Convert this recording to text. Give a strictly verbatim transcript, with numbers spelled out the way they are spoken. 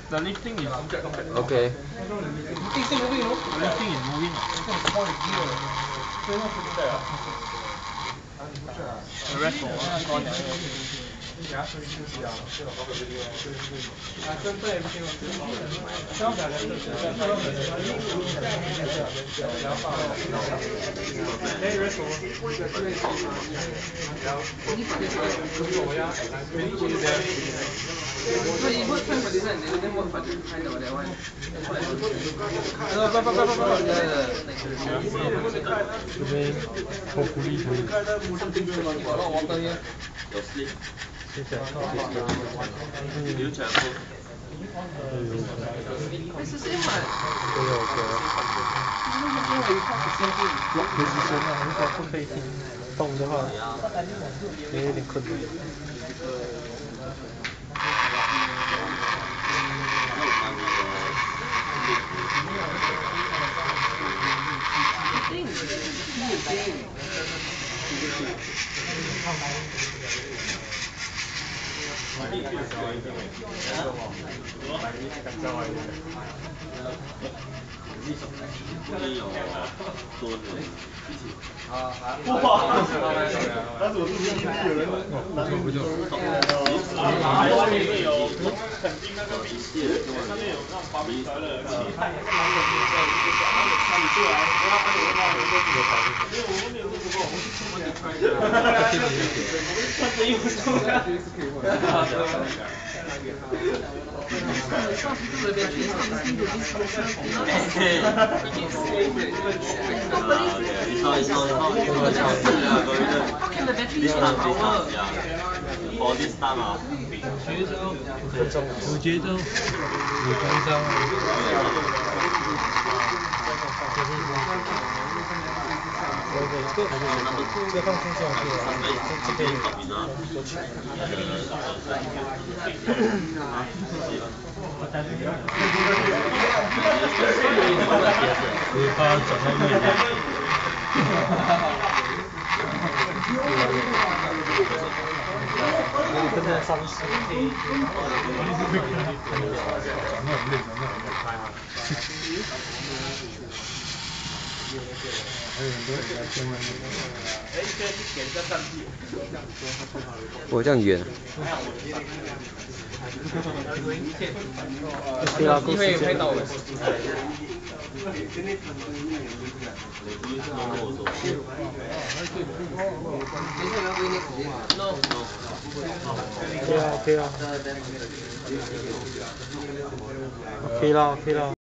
The lifting is okay. The lifting is moving. The rest of it on. 这边hopefully可以。谢谢。对对对。尤其是那如果不可以听动的话，也有点困难。 但是我是 P P T 有人拿不就？上面有肯定那个笔记，上面有那种发明出来的气态，看你出来，我要把你的话能够因为我们没有这么多，穿着衣服出来。 有节奏，有张张啊。这个这个放松下去了，这这个说起来。我怕转到越南。跟着上司。还有很多人在天外面。 我这样远。 对啊，机会也拍到了。 可以啊，可以啊。OK 啦 ，OK 啦。